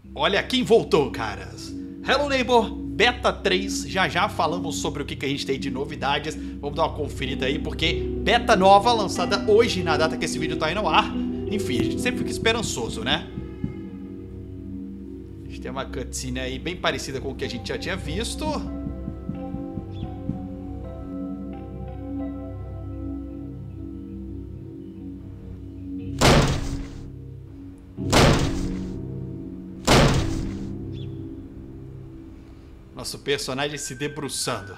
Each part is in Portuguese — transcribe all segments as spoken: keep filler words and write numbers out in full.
Olha quem voltou, caras. Hello Neighbor, Beta três, já já falamos sobre o que, que a gente tem de novidades. Vamos dar uma conferida aí, porque beta nova lançada hoje, na data que esse vídeo tá indo ao ar. Enfim, a gente sempre fica esperançoso, né? A gente tem uma cutscene aí bem parecida com o que a gente já tinha visto. Nosso personagem se debruçando.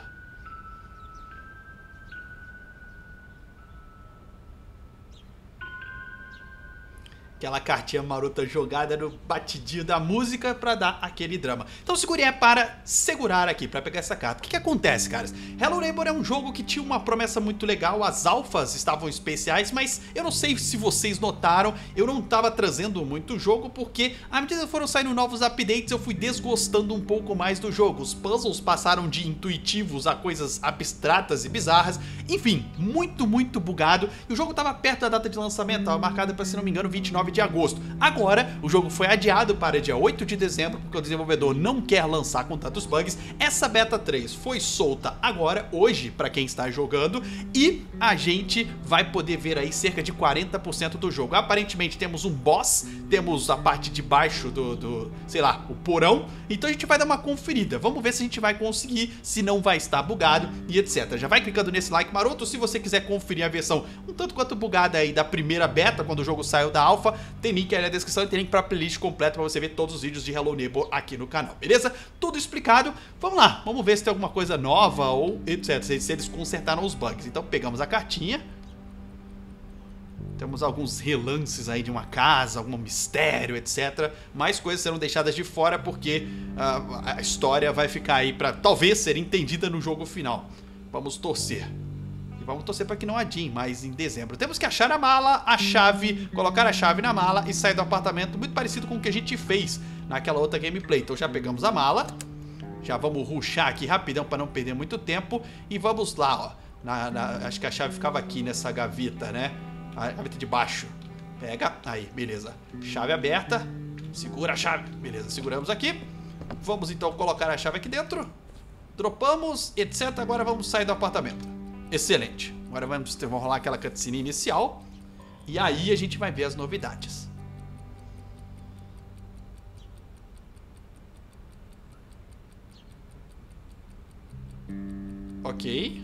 Aquela cartinha marota jogada no batidinho da música pra dar aquele drama. Então segure é para segurar aqui, pra pegar essa carta. O que que acontece, caras? Hello Neighbor é um jogo que tinha uma promessa muito legal. As alfas estavam especiais, mas eu não sei se vocês notaram, eu não tava trazendo muito o jogo, porque à medida que foram saindo novos updates, eu fui desgostando um pouco mais do jogo. Os puzzles passaram de intuitivos a coisas abstratas e bizarras. Enfim, muito, muito bugado. E o jogo tava perto da data de lançamento, tava marcada para, se não me engano, vinte e nove de agosto. Agora, o jogo foi adiado para dia oito de dezembro, porque o desenvolvedor não quer lançar com tantos bugs. Essa beta três foi solta agora, hoje, para quem está jogando, e a gente vai poder ver aí cerca de quarenta por cento do jogo. Aparentemente temos um boss, temos a parte de baixo do, do, sei lá, o porão, então a gente vai dar uma conferida. Vamos ver se a gente vai conseguir, se não vai estar bugado e etcétera. Já vai clicando nesse like maroto se você quiser conferir a versão um tanto quanto bugada aí da primeira beta, quando o jogo saiu da alpha. Tem link aí na descrição e tem link pra playlist completa pra você ver todos os vídeos de Hello Neighbor aqui no canal, beleza? Tudo explicado. Vamos lá, vamos ver se tem alguma coisa nova ou etcétera. Se eles consertaram os bugs. Então pegamos a cartinha. Temos alguns relances aí de uma casa, algum mistério, etcétera. Mais coisas serão deixadas de fora porque uh, a história vai ficar aí pra talvez ser entendida no jogo final. Vamos torcer. Vamos torcer para que não adie mais em dezembro. Temos que achar a mala, a chave, colocar a chave na mala e sair do apartamento, muito parecido com o que a gente fez naquela outra gameplay. Então já pegamos a mala, já vamos rushar aqui rapidão para não perder muito tempo e vamos lá, ó. Na, na, acho que a chave ficava aqui nessa gaveta, né? A gaveta de baixo. Pega, aí, beleza. Chave aberta, segura a chave, beleza, seguramos aqui. Vamos então colocar a chave aqui dentro, dropamos, etcétera. Agora vamos sair do apartamento. Excelente. Agora vamos, vamos rolar aquela cutscene inicial. E aí a gente vai ver as novidades. Ok.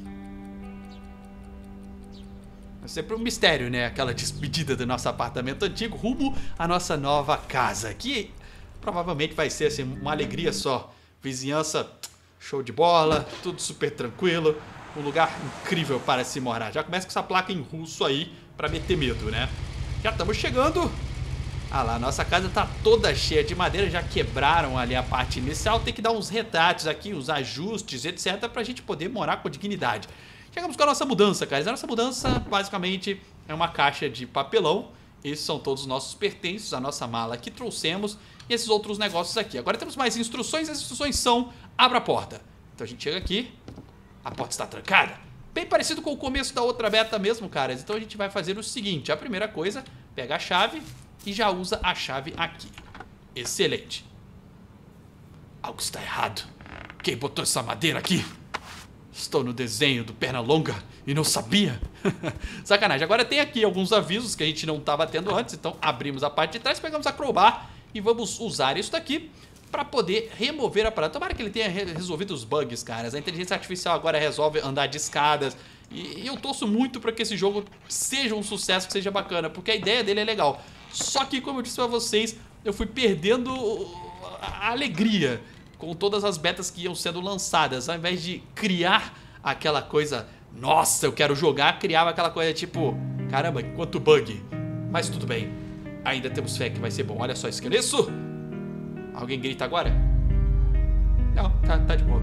É sempre um mistério, né? Aquela despedida do nosso apartamento antigo rumo à nossa nova casa. Que provavelmente vai ser assim, uma alegria só. Vizinhança show de bola, tudo super tranquilo. Um lugar incrível para se morar. Já começa com essa placa em russo aí pra meter medo, né? Já estamos chegando. Ah lá, nossa casa tá toda cheia de madeira. Já quebraram ali a parte inicial. Tem que dar uns retratos aqui, uns ajustes, etcétera, pra gente poder morar com dignidade. Chegamos com a nossa mudança, cara. A nossa mudança, basicamente, é uma caixa de papelão. Esses são todos os nossos pertences, a nossa mala que trouxemos e esses outros negócios aqui. Agora temos mais instruções. As instruções são: abra a porta. Então a gente chega aqui. A porta está trancada. Bem parecido com o começo da outra beta mesmo, caras. Então a gente vai fazer o seguinte. A primeira coisa, pega a chave e já usa a chave aqui. Excelente. Algo está errado. Quem botou essa madeira aqui? Estou no desenho do Pernalonga e não sabia. Sacanagem. Agora tem aqui alguns avisos que a gente não estava tendo antes. Então abrimos a parte de trás, pegamos a crowbar e vamos usar isso daqui para poder remover a parada. Tomara que ele tenha resolvido os bugs, caras. A inteligência artificial agora resolve andar de escadas. E eu torço muito para que esse jogo seja um sucesso, que seja bacana, porque a ideia dele é legal. Só que, como eu disse para vocês, eu fui perdendo a alegria com todas as betas que iam sendo lançadas. Ao invés de criar aquela coisa, nossa, eu quero jogar, criava aquela coisa tipo, caramba, quanto bug. Mas tudo bem, ainda temos fé que vai ser bom. Olha só isso que é isso. Alguém grita agora? Não, tá, tá de boa.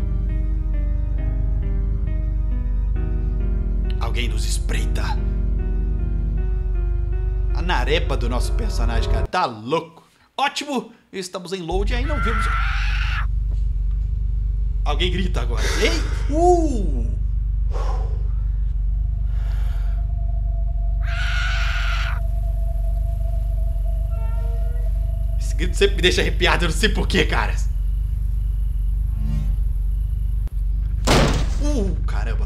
Alguém nos espreita. A narepa do nosso personagem, cara, tá louco. Ótimo, estamos em load e aí não vimos... Alguém grita agora. Ei! Uh! Esse grito sempre me deixa arrepiado, eu não sei porquê, cara. Uh, caramba.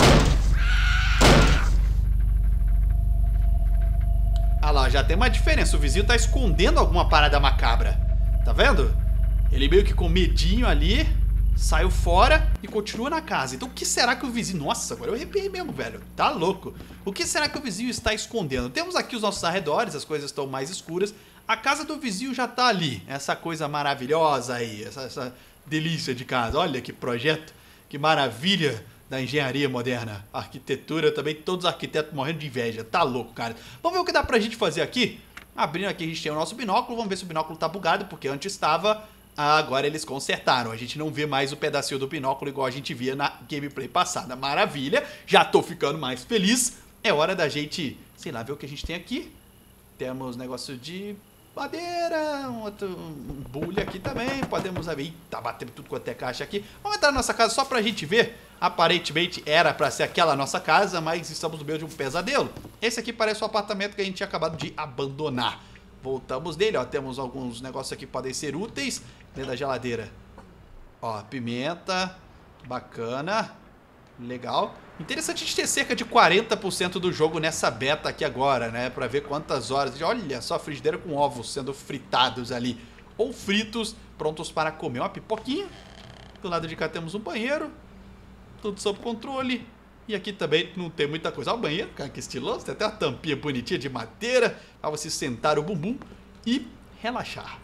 Ah lá, já tem uma diferença. O vizinho tá escondendo alguma parada macabra. Tá vendo? Ele meio que com medinho ali, saiu fora e continua na casa. Então o que será que o vizinho... Nossa, agora eu arrepiei mesmo, velho. Tá louco. O que será que o vizinho está escondendo? Temos aqui os nossos arredores, as coisas estão mais escuras. A casa do vizinho já tá ali. Essa coisa maravilhosa aí. Essa, essa delícia de casa. Olha que projeto. Que maravilha da engenharia moderna. Arquitetura também, todos os arquitetos morrendo de inveja. Tá louco, cara. Vamos ver o que dá pra gente fazer aqui. Abrindo aqui a gente tem o nosso binóculo. Vamos ver se o binóculo tá bugado, porque antes estava... Agora eles consertaram. A gente não vê mais o pedacinho do binóculo igual a gente via na gameplay passada. Maravilha. Já tô ficando mais feliz. É hora da gente, sei lá, ver o que a gente tem aqui. Temos negócio de madeira, um outro um bulha aqui também. Podemos ver. Eita, batendo tudo quanto é caixa aqui. Vamos entrar na nossa casa só pra gente ver. Aparentemente era pra ser aquela nossa casa, mas estamos no meio de um pesadelo. Esse aqui parece o apartamento que a gente tinha acabado de abandonar. Voltamos dele, ó. Temos alguns negócios aqui que podem ser úteis. Dentro da geladeira. Ó, pimenta. Bacana. Legal. Interessante a gente ter cerca de quarenta por cento do jogo nessa beta aqui agora, né? Pra ver quantas horas. Olha só, a frigideira com ovos sendo fritados ali. Ou fritos, prontos para comer. Uma pipoquinha. Do lado de cá temos um banheiro. Tudo sob controle. E aqui também não tem muita coisa. Olha o banheiro, cara, que estiloso. Tem até uma tampinha bonitinha de madeira. Pra você sentar o bumbum e relaxar.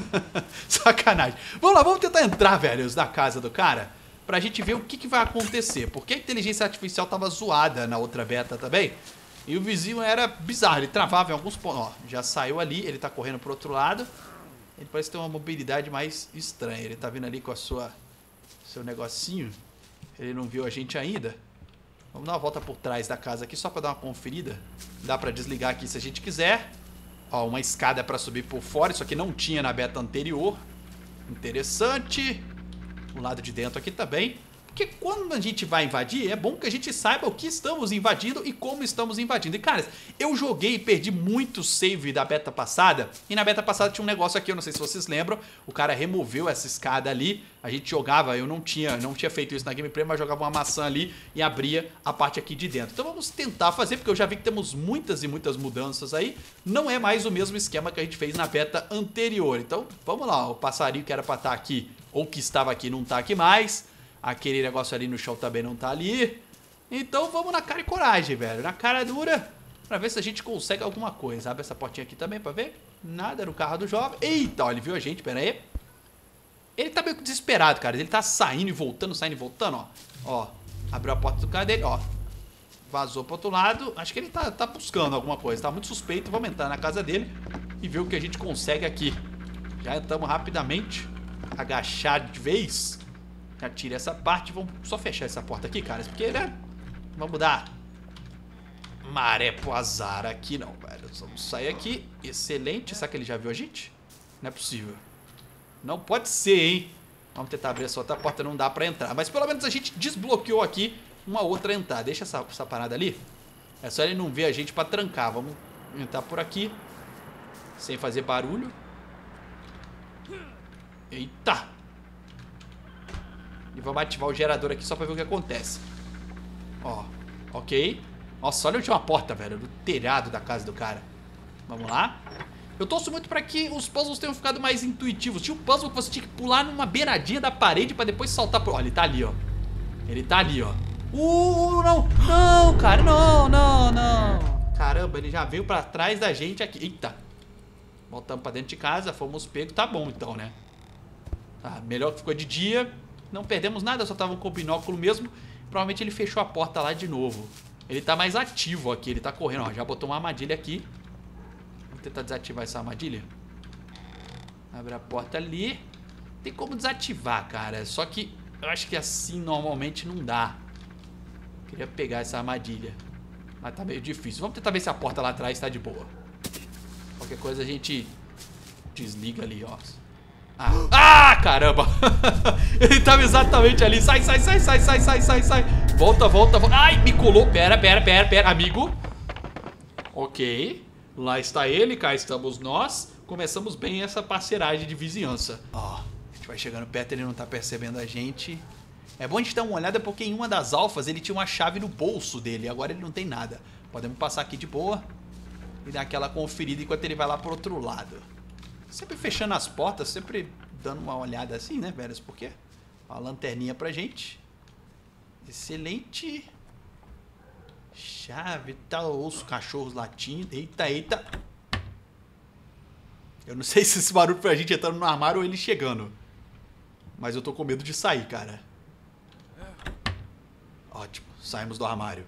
Sacanagem. Vamos lá, vamos tentar entrar, velhos, na casa do cara. Pra gente ver o que, que vai acontecer. Porque a inteligência artificial tava zoada na outra beta também. E o vizinho era bizarro. Ele travava em alguns pontos. Ó, já saiu ali. Ele tá correndo pro outro lado. Ele parece ter uma mobilidade mais estranha. Ele tá vindo ali com a sua... seu negocinho. Ele não viu a gente ainda. Vamos dar uma volta por trás da casa aqui só pra dar uma conferida. Dá pra desligar aqui se a gente quiser. Ó, uma escada pra subir por fora. Isso aqui não tinha na beta anterior. Interessante. O lado de dentro aqui também. Porque quando a gente vai invadir, é bom que a gente saiba o que estamos invadindo e como estamos invadindo. E, cara, eu joguei e perdi muito save da beta passada. E na beta passada tinha um negócio aqui, eu não sei se vocês lembram. O cara removeu essa escada ali. A gente jogava, eu não tinha, não tinha feito isso na gameplay, mas jogava uma maçã ali e abria a parte aqui de dentro. Então vamos tentar fazer, porque eu já vi que temos muitas e muitas mudanças aí. Não é mais o mesmo esquema que a gente fez na beta anterior. Então vamos lá, o passarinho que era pra estar aqui, ou que estava aqui, não tá aqui mais. Aquele negócio ali no chão também não tá ali. Então vamos na cara e coragem, velho. Na cara dura, pra ver se a gente consegue alguma coisa. Abre essa portinha aqui também pra ver. Nada no carro do jovem. Eita, ó, ele viu a gente, pera aí. Ele tá meio que desesperado, cara. Ele tá saindo e voltando, saindo e voltando, ó. Ó, abriu a porta do carro dele, ó. Vazou pro outro lado. Acho que ele tá, tá buscando alguma coisa. Tá muito suspeito. Vamos entrar na casa dele e ver o que a gente consegue aqui. Já entramos rapidamente. Agachar de vez. Já tira essa parte. Vamos só fechar essa porta aqui, cara. Porque, né? Vamos dar maré pro azar aqui, não, velho. Vamos sair aqui. Excelente. Será que ele já viu a gente? Não é possível. Não pode ser, hein? Vamos tentar abrir essa outra porta. Não dá pra entrar. Mas pelo menos a gente desbloqueou aqui uma outra entrada. Deixa essa, essa parada ali. É só ele não ver a gente pra trancar. Vamos entrar por aqui. Sem fazer barulho. Eita! E vamos ativar o gerador aqui só pra ver o que acontece. Ó, ok. Nossa, olha onde tinha uma porta, velho. Do telhado da casa do cara. Vamos lá. Eu torço muito pra que os puzzles tenham ficado mais intuitivos. Tinha um puzzle que você tinha que pular numa beiradinha da parede pra depois saltar pro... Ó, ele tá ali, ó. Ele tá ali, ó. Uh, não. Não, cara. Não, não, não. Caramba, ele já veio pra trás da gente aqui. Eita. Voltamos pra dentro de casa. Fomos pegos. Tá bom, então, né? Tá, melhor que ficou de dia. Não perdemos nada, só tava com o binóculo mesmo. Provavelmente ele fechou a porta lá de novo. Ele tá mais ativo aqui, ele tá correndo. Ó, já botou uma armadilha aqui. Vou tentar desativar essa armadilha. Abre a porta ali. Tem como desativar, cara. Só que eu acho que assim normalmente não dá. Queria pegar essa armadilha, mas tá meio difícil. Vamos tentar ver se a porta lá atrás tá de boa. Qualquer coisa a gente desliga ali, ó. Ah, ah, caramba. Ele tava exatamente ali. Sai, sai, sai, sai, sai, sai, sai, sai. Volta, volta, volta. Ai, me colou. Pera, pera, pera, pera, amigo. Ok. Lá está ele, cá estamos nós. Começamos bem essa parceiragem de vizinhança. Ó, a gente vai chegando perto, ele não tá percebendo a gente. É bom a gente dar uma olhada porque em uma das alfas ele tinha uma chave no bolso dele. Agora ele não tem nada. Podemos passar aqui de boa e dar aquela conferida enquanto ele vai lá pro outro lado. Sempre fechando as portas, sempre dando uma olhada assim, né, velhos? Por quê? Uma lanterninha pra gente. Excelente. Chave, tá, ouço cachorros latindo. Eita, eita. Eu não sei se esse barulho foi a gente entrando no armário ou ele chegando. Mas eu tô com medo de sair, cara. Ótimo, saímos do armário.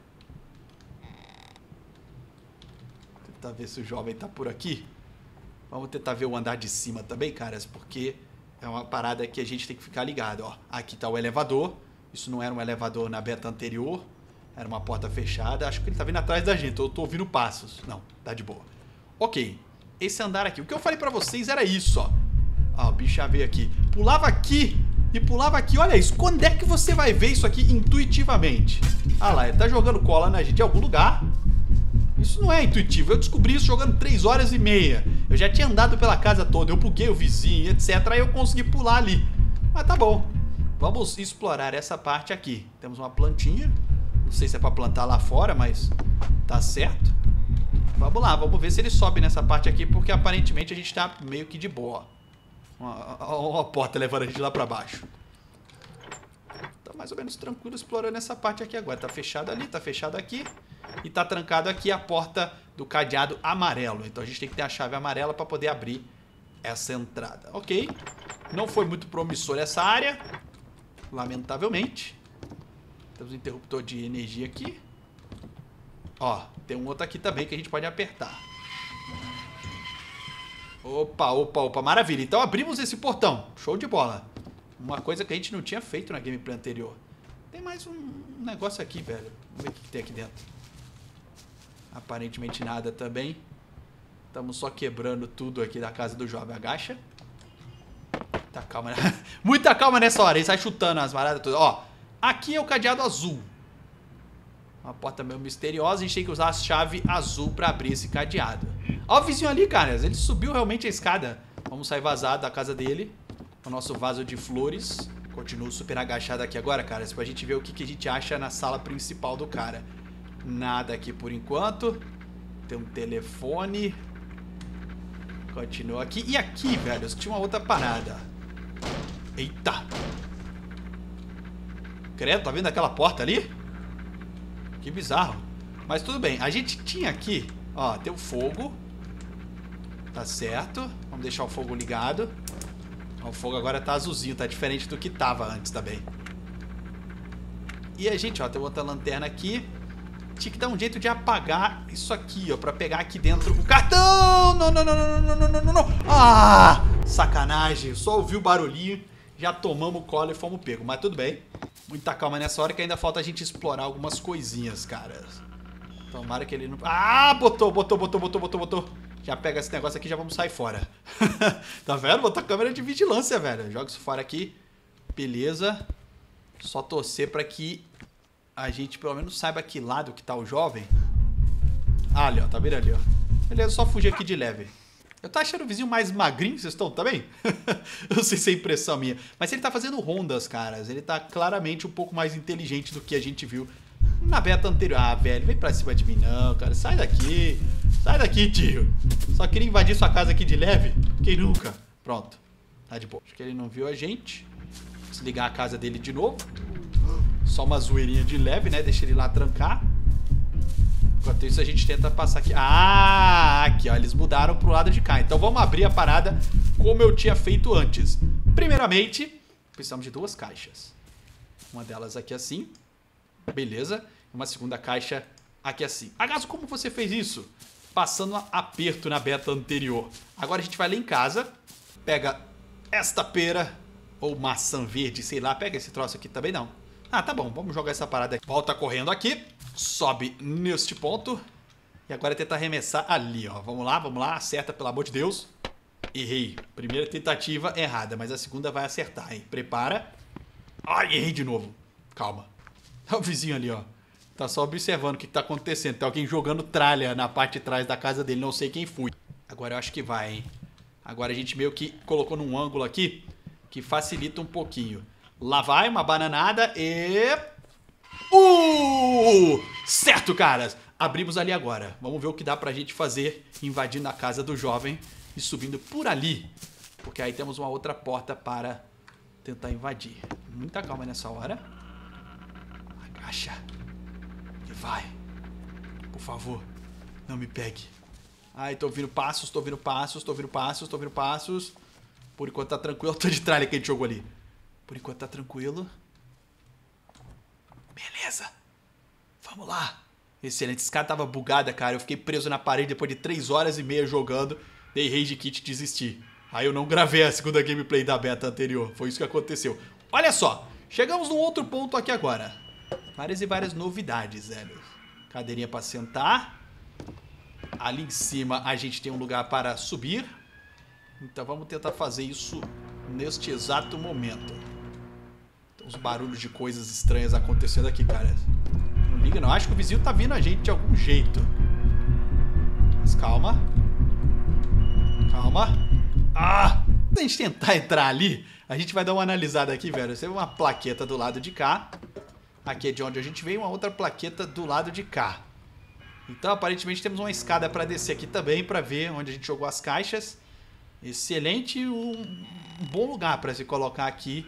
Tentar ver se o jovem tá por aqui. Vamos tentar ver o andar de cima também, caras, porque é uma parada que a gente tem que ficar ligado, ó. Aqui tá o elevador. Isso não era um elevador na beta anterior. Era uma porta fechada. Acho que ele tá vindo atrás da gente. Eu tô ouvindo passos. Não, tá de boa. Ok. Esse andar aqui. O que eu falei pra vocês era isso, ó. Ó, o bicho já veio aqui. Pulava aqui e pulava aqui. Olha isso. Quando é que você vai ver isso aqui intuitivamente? Ah lá, ele tá jogando cola na gente em algum lugar. Isso não é intuitivo. Eu descobri isso jogando três horas e meia. Eu já tinha andado pela casa toda. Eu buguei o vizinho, etcétera. Aí eu consegui pular ali. Mas tá bom. Vamos explorar essa parte aqui. Temos uma plantinha. Não sei se é pra plantar lá fora, mas tá certo. Vamos lá, vamos ver se ele sobe nessa parte aqui, porque aparentemente a gente tá meio que de boa. Uma, uma porta levando a gente lá pra baixo. Tá mais ou menos tranquilo explorando essa parte aqui agora. Tá fechado ali, tá fechado aqui. E tá trancado aqui a porta do cadeado amarelo. Então a gente tem que ter a chave amarela pra poder abrir essa entrada. Ok. Não foi muito promissor essa área. Lamentavelmente. Temos um interruptor de energia aqui. Ó, tem um outro aqui também que a gente pode apertar. Opa, opa, opa, maravilha. Então abrimos esse portão. Show de bola. Uma coisa que a gente não tinha feito na gameplay anterior. Tem mais um negócio aqui, velho. Vamos ver o que tem aqui dentro. Aparentemente nada também. Estamos só quebrando tudo aqui da casa do jovem. Agacha. Muita calma, né? Muita calma nessa hora. Ele sai chutando as paradas todas. Ó, aqui é o cadeado azul. Uma porta meio misteriosa. A gente tem que usar a chave azul pra abrir esse cadeado. Ó o vizinho ali, cara. Ele subiu realmente a escada. Vamos sair vazado da casa dele. O nosso vaso de flores. Continuo super agachado aqui agora, cara. Pra gente ver o que, que a gente acha na sala principal do cara. Nada aqui por enquanto. Tem um telefone. Continua aqui. E aqui, velho, tinha uma outra parada. Eita. Credo, tá vendo aquela porta ali? Que bizarro. Mas tudo bem. A gente tinha aqui, ó, tem o fogo. Tá certo. Vamos deixar o fogo ligado. O fogo agora tá azulzinho. Tá diferente do que tava antes também. E a gente, ó, tem outra lanterna aqui. Tinha que dar um jeito de apagar isso aqui, ó, pra pegar aqui dentro o cartão. Não, não, não, não, não, não, não, não, não. Ah, sacanagem. Só ouvi o barulhinho, já tomamos cola e fomos pegos. Mas tudo bem. Muita calma nessa hora que ainda falta a gente explorar algumas coisinhas, cara. Tomara que ele não... Ah, botou, botou, botou, botou, botou, botou. Já pega esse negócio aqui e já vamos sair fora. Tá vendo? Botou a câmera de vigilância, velho. Joga isso fora aqui. Beleza. Só torcer pra que a gente pelo menos saiba que lado que tá o jovem. Ah, ali, ó. Tá vendo ali, ó. Beleza, só fugir aqui de leve. Eu tô achando o vizinho mais magrinho, vocês estão também? Eu não sei se é impressão minha. Mas ele tá fazendo rondas, caras. Ele tá claramente um pouco mais inteligente do que a gente viu na beta anterior. Ah, velho, vem pra cima de mim não, cara. Sai daqui. Sai daqui, tio. Só queria invadir sua casa aqui de leve. Quem nunca? Pronto. Tá de boa. Acho que ele não viu a gente. Desligar a casa dele de novo. Só uma zoeirinha de leve, né? Deixa ele lá trancar. Enquanto isso a gente tenta passar aqui. Ah, aqui, ó. Eles mudaram pro lado de cá. Então vamos abrir a parada como eu tinha feito antes. Primeiramente, precisamos de duas caixas. Uma delas aqui assim. Beleza. Uma segunda caixa aqui assim. Agaso, como você fez isso? Passando um aperto na beta anterior. Agora a gente vai lá em casa. Pega esta pera. Ou maçã verde, sei lá. Pega esse troço aqui também, não. Ah, tá bom. Vamos jogar essa parada aqui. Volta correndo aqui. Sobe neste ponto. E agora tenta arremessar ali, ó. Vamos lá, vamos lá. Acerta, pelo amor de Deus. Errei. Primeira tentativa errada, mas a segunda vai acertar, hein? Prepara. Ai, errei de novo. Calma. Tá o vizinho ali, ó. Tá só observando o que tá acontecendo. Tem alguém jogando tralha na parte de trás da casa dele. Não sei quem foi. Agora eu acho que vai, hein? Agora a gente meio que colocou num ângulo aqui que facilita um pouquinho. Lá vai uma bananada e... Uh! Certo, caras! Abrimos ali agora. Vamos ver o que dá pra gente fazer invadindo a casa do jovem e subindo por ali. Porque aí temos uma outra porta para tentar invadir. Muita calma nessa hora. Agacha. E vai. Por favor, não me pegue. Ai, tô ouvindo passos, tô ouvindo passos, tô ouvindo passos, tô ouvindo passos. Por enquanto tá tranquilo. Tô de tralha que a gente jogou ali. Por enquanto tá tranquilo. Beleza. Vamos lá. Excelente. Esse cara tava bugada, cara. Eu fiquei preso na parede depois de três horas e meia jogando. Dei rage quit e desisti. Aí eu não gravei a segunda gameplay da beta anterior. Foi isso que aconteceu. Olha só. Chegamos num outro ponto aqui agora. Várias e várias novidades, velho. Cadeirinha pra sentar. Ali em cima a gente tem um lugar para subir. Então vamos tentar fazer isso neste exato momento. Tem uns barulhos de coisas estranhas acontecendo aqui, cara. Não liga não. Acho que o vizinho tá vindo a gente de algum jeito. Mas calma. Calma. Ah! Se a gente tentar entrar ali, a gente vai dar uma analisada aqui, velho. Você vê uma plaqueta do lado de cá. Aqui é de onde a gente veio, uma outra plaqueta do lado de cá. Então, aparentemente, temos uma escada para descer aqui também, para ver onde a gente jogou as caixas. Excelente, um, um bom lugar para se colocar aqui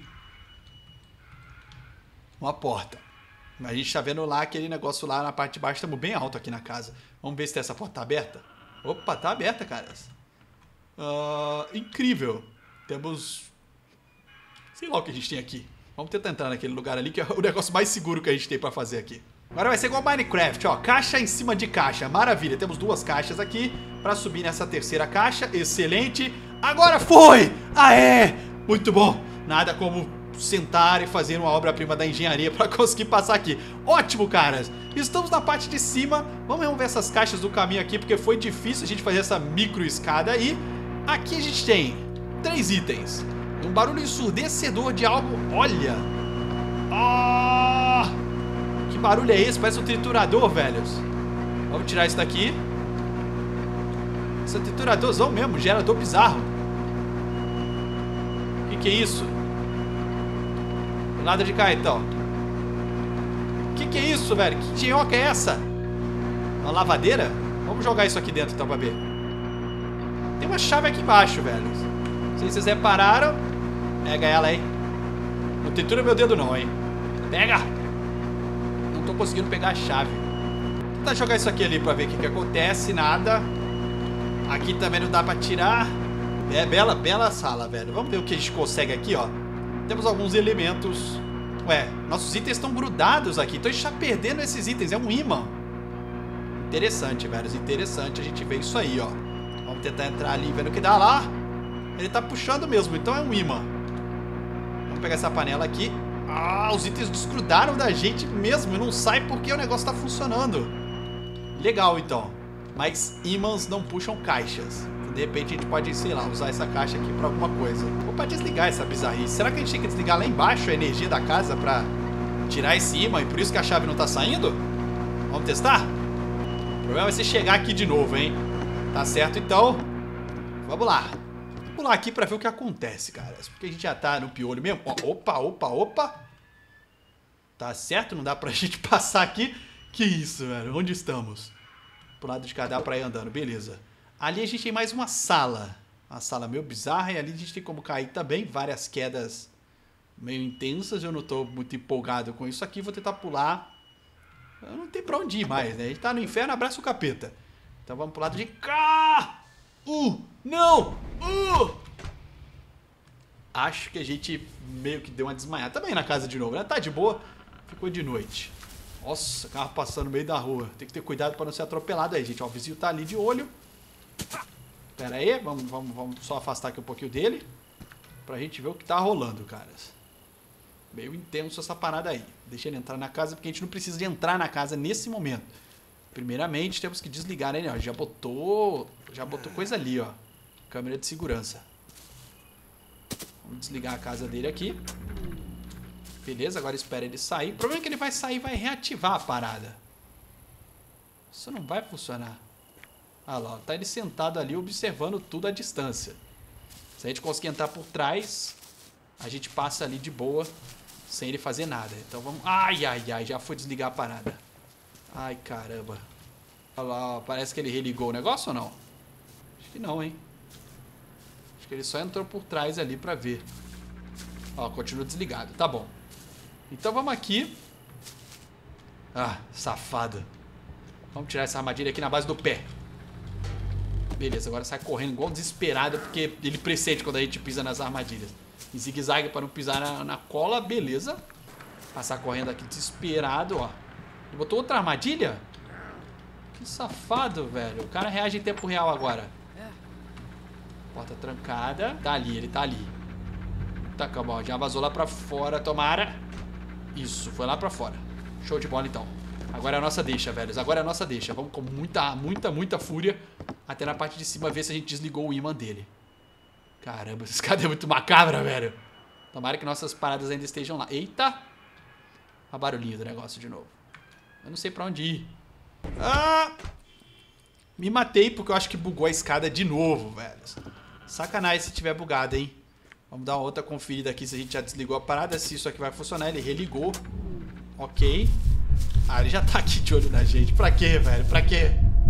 uma porta. A gente está vendo lá aquele negócio lá na parte de baixo, estamos bem alto aqui na casa. Vamos ver se essa porta tá aberta. Opa, tá aberta, caras. Uh, incrível. Temos... sei lá o que a gente tem aqui. Vamos tentar entrar naquele lugar ali, que é o negócio mais seguro que a gente tem para fazer aqui. Agora vai ser igual Minecraft, ó, caixa em cima de caixa, maravilha, temos duas caixas aqui pra subir nessa terceira caixa, excelente, agora foi, aê, muito bom, nada como sentar e fazer uma obra-prima da engenharia pra conseguir passar aqui, ótimo, caras, estamos na parte de cima, vamos ver essas caixas do caminho aqui, porque foi difícil a gente fazer essa micro escada aí, aqui a gente tem três itens, um barulho ensurdecedor de algo, olha, ah... que barulho é esse? Parece um triturador, velhos. Vamos tirar isso daqui. Esse é um trituradorzão mesmo, gerador bizarro. O que, que é isso? Nada de cá, então. O que, que é isso, velho? Que tinhoca é essa? Uma lavadeira? Vamos jogar isso aqui dentro, então, pra ver. Tem uma chave aqui embaixo, velho. Não sei se vocês repararam. Pega ela aí. Não tritura meu dedo não, hein. Pega! Não tô conseguindo pegar a chave. Vou tentar jogar isso aqui ali pra ver o que, que acontece. Nada. Aqui também não dá pra tirar. É bela, bela sala, velho. Vamos ver o que a gente consegue aqui, ó. Temos alguns elementos. Ué, nossos itens estão grudados aqui. Então a gente tá perdendo esses itens. É um imã. Interessante, velho. Interessante a gente ver isso aí, ó. Vamos tentar entrar ali vendo o que dá lá. Ele tá puxando mesmo, então é um imã. Vamos pegar essa panela aqui. Ah, os itens desgrudaram da gente mesmo e não sai porque o negócio tá funcionando. Legal, então. Mas ímãs não puxam caixas. De repente a gente pode, sei lá, usar essa caixa aqui pra alguma coisa. Ou pra desligar essa bizarrice. Será que a gente tem que desligar lá embaixo a energia da casa pra tirar esse ímã e por isso que a chave não tá saindo? Vamos testar? O problema vai ser chegar aqui de novo, hein? Tá certo, então. Vamos lá. Vamos lá aqui pra ver o que acontece, cara. Porque a gente já tá no piolho mesmo. Opa, opa, opa. Tá certo? Não dá pra gente passar aqui. Que isso, velho? Onde estamos? Pro lado de cá dá pra ir andando. Beleza. Ali a gente tem mais uma sala. Uma sala meio bizarra. E ali a gente tem como cair também. Várias quedas meio intensas. Eu não tô muito empolgado com isso aqui. Vou tentar pular. Eu não tem pra onde ir mais, né? A gente tá no inferno, abraça o capeta. Então vamos pro lado de cá. Uh, não. Uh. Acho que a gente meio que deu uma desmaiada. Também na casa de novo, né? Tá de boa. Ficou de noite. Nossa, carro passando no meio da rua. Tem que ter cuidado pra não ser atropelado aí, gente. Ó, o vizinho tá ali de olho. Pera aí, vamos, vamos, vamos só afastar aqui um pouquinho dele. Pra gente ver o que tá rolando, caras. Meio intenso essa parada aí. Deixa ele entrar na casa, porque a gente não precisa de entrar na casa nesse momento. Primeiramente, temos que desligar, né? Ó, já botou, já botou coisa ali, ó. Câmera de segurança. Vamos desligar a casa dele aqui. Beleza, agora espera ele sair. O problema é que ele vai sair e vai reativar a parada. Isso não vai funcionar. Ah lá, ó, tá ele sentado ali observando tudo à distância. Se a gente conseguir entrar por trás, a gente passa ali de boa, sem ele fazer nada. Então vamos... Ai, ai, ai, já foi desligar a parada. Ai, caramba. Olha lá, ó, parece que ele religou o negócio ou não? Acho que não, hein? Acho que ele só entrou por trás ali pra ver. Ó, continua desligado. Tá bom. Então vamos aqui. Ah, safado. Vamos tirar essa armadilha aqui na base do pé. Beleza, agora sai correndo igual desesperado, porque ele pressente quando a gente pisa nas armadilhas. Em zigue-zague para não pisar na, na cola, beleza. Passar correndo aqui desesperado, ó. Ele botou outra armadilha? Que safado, velho. O cara reage em tempo real agora. Porta trancada. Tá ali, ele tá ali. Tá, calma, ó. Já vazou lá pra fora, tomara. Isso, foi lá pra fora. Show de bola, então. Agora é a nossa deixa, velhos. Agora é a nossa deixa. Vamos com muita, muita, muita fúria até na parte de cima ver se a gente desligou o imã dele. Caramba, essa escada é muito macabra, velho. Tomara que nossas paradas ainda estejam lá. Eita! Olha o barulhinho do negócio de novo. Eu não sei pra onde ir. Ah! Me matei porque eu acho que bugou a escada de novo, velho. Sacanagem se tiver bugado, hein? Vamos dar uma outra conferida aqui se a gente já desligou a parada. Se isso aqui vai funcionar. Ele religou. Ok. Ah, ele já tá aqui de olho na gente. Pra quê, velho? Pra quê?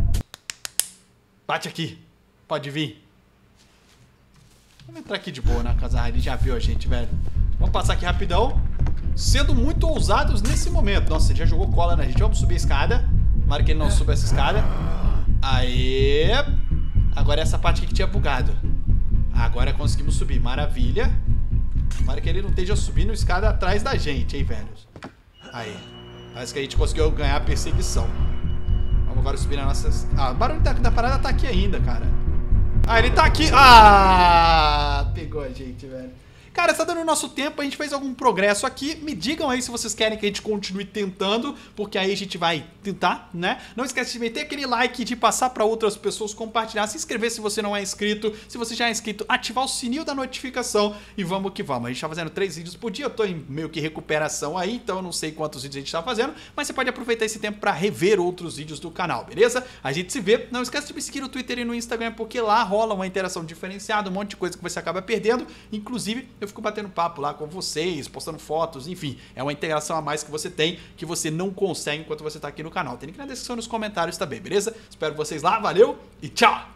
Bate aqui. Pode vir. Vamos entrar aqui de boa na casa. Ele já viu a gente, velho. Vamos passar aqui rapidão. Sendo muito ousados nesse momento. Nossa, ele já jogou cola na gente. Vamos subir a escada. Tomara que ele não suba essa escada. Aê. Agora é essa parte aqui que tinha bugado. Agora conseguimos subir. Maravilha. Tomara que ele não esteja subindo a escada atrás da gente, hein, velho. Aí. Parece que a gente conseguiu ganhar a perseguição. Vamos agora subir na nossa... Ah, o barulho da, da parada tá aqui ainda, cara. Ah, ele tá aqui. Ah, pegou a gente, velho. Cara, está dando o nosso tempo, a gente fez algum progresso aqui. Me digam aí se vocês querem que a gente continue tentando, porque aí a gente vai tentar, né? Não esquece de meter aquele like, de passar para outras pessoas, compartilhar, se inscrever se você não é inscrito. Se você já é inscrito, ativar o sininho da notificação e vamos que vamos. A gente tá fazendo três vídeos por dia, eu tô em meio que recuperação aí, então eu não sei quantos vídeos a gente tá fazendo, mas você pode aproveitar esse tempo para rever outros vídeos do canal, beleza? A gente se vê. Não esquece de me seguir no Twitter e no Instagram, porque lá rola uma interação diferenciada, um monte de coisa que você acaba perdendo, inclusive eu fico batendo papo lá com vocês, postando fotos, enfim, é uma integração a mais que você tem, que você não consegue enquanto você tá aqui no canal. Tem link na descrição e nos comentários também, beleza? Espero vocês lá, valeu e tchau!